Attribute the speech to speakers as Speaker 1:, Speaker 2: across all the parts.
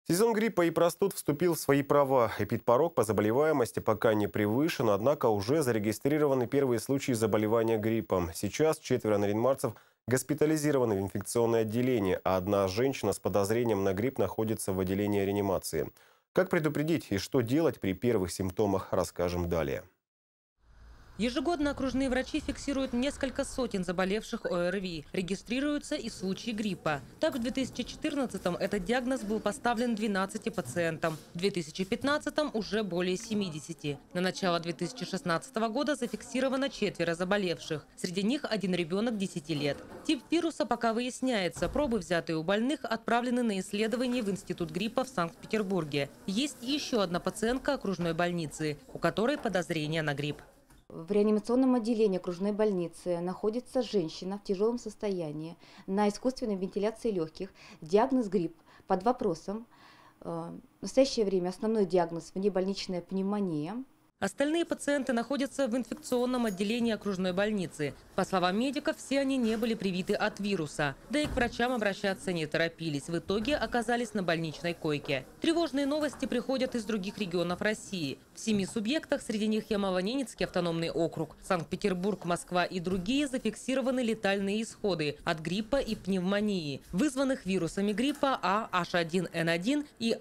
Speaker 1: Сезон гриппа и простуд вступил в свои права. Эпидпорог по заболеваемости пока не превышен, однако уже зарегистрированы первые случаи заболевания гриппом. Сейчас 4 наринмарцев госпитализированы в инфекционное отделение, а одна женщина с подозрением на грипп находится в отделении реанимации. Как предупредить и что делать при первых симптомах, расскажем далее.
Speaker 2: Ежегодно окружные врачи фиксируют несколько сотен заболевших ОРВИ. Регистрируются и случаи гриппа. Так, в 2014-м этот диагноз был поставлен 12 пациентам. В 2015-м уже более 70. На начало 2016 года зафиксировано 4 заболевших. Среди них один ребенок 10 лет. Тип вируса пока выясняется. Пробы, взятые у больных, отправлены на исследование в Институт гриппа в Санкт-Петербурге. Есть еще одна пациентка окружной больницы, у которой подозрение на грипп.
Speaker 3: В реанимационном отделении окружной больницы находится женщина в тяжелом состоянии на искусственной вентиляции легких. Диагноз грипп под вопросом. В настоящее время основной диагноз – внебольничная пневмония.
Speaker 2: Остальные пациенты находятся в инфекционном отделении окружной больницы. По словам медиков, все они не были привиты от вируса. Да и к врачам обращаться не торопились. В итоге оказались на больничной койке. Тревожные новости приходят из других регионов России. В 7 субъектах, среди них Ямало-Ненецкий автономный округ, Санкт-Петербург, Москва и другие, зафиксированы летальные исходы от гриппа и пневмонии, вызванных вирусами гриппа AH1N1 и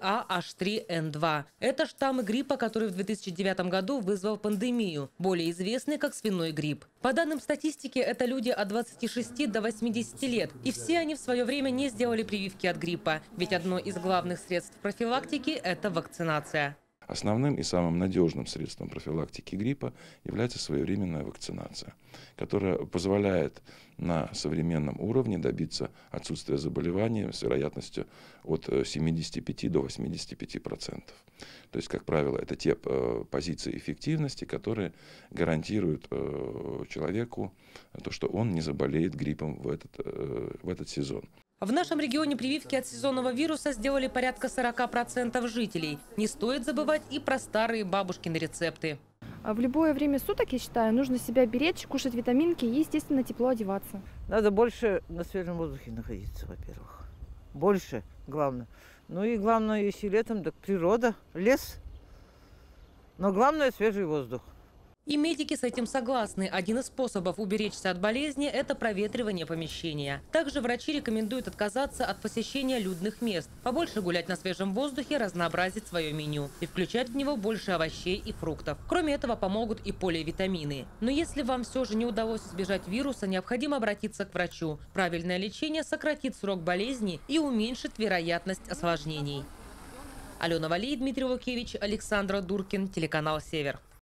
Speaker 2: AH3N2. Это штаммы гриппа, который в 2009 году вызвал пандемию, более известный как свиной грипп. По данным статистики, это люди от 26 до 80 лет. И все они в свое время не сделали прививки от гриппа. Ведь одно из главных средств профилактики – это вакцинация.
Speaker 4: Основным и самым надежным средством профилактики гриппа является своевременная вакцинация, которая позволяет на современном уровне добиться отсутствия заболевания с вероятностью от 75 до 85%. То есть, как правило, это те позиции эффективности, которые гарантируют человеку то, что он не заболеет гриппом в этот сезон.
Speaker 2: В нашем регионе прививки от сезонного вируса сделали порядка 40% жителей. Не стоит забывать и про старые бабушкины рецепты.
Speaker 5: В любое время суток, я считаю, нужно себя беречь, кушать витаминки и, естественно, тепло одеваться.
Speaker 6: Надо больше на свежем воздухе находиться, во-первых. Больше, главное. Ну и главное, если летом, так природа, лес. Но главное, свежий воздух.
Speaker 2: И медики с этим согласны. Один из способов уберечься от болезни – это проветривание помещения. Также врачи рекомендуют отказаться от посещения людных мест, побольше гулять на свежем воздухе, разнообразить свое меню и включать в него больше овощей и фруктов. Кроме этого, помогут и поливитамины. Но если вам все же не удалось избежать вируса, необходимо обратиться к врачу. Правильное лечение сократит срок болезни и уменьшит вероятность осложнений. Алена Валей, Дмитрий Лукевич, Александра Дуркин, телеканал «Север».